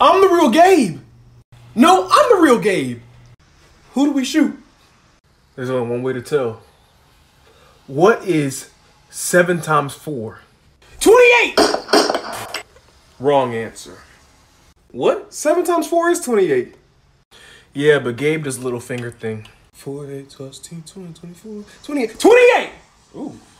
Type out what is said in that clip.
I'm the real Gabe. No, I'm the real Gabe. Who do we shoot? There's only one way to tell. What is 7 times 4? 28! Wrong answer. What? 7 times 4 is 28. Yeah, but Gabe does little finger thing. 4, 8, 12, 16, 20, 24, 28. 28! Ooh.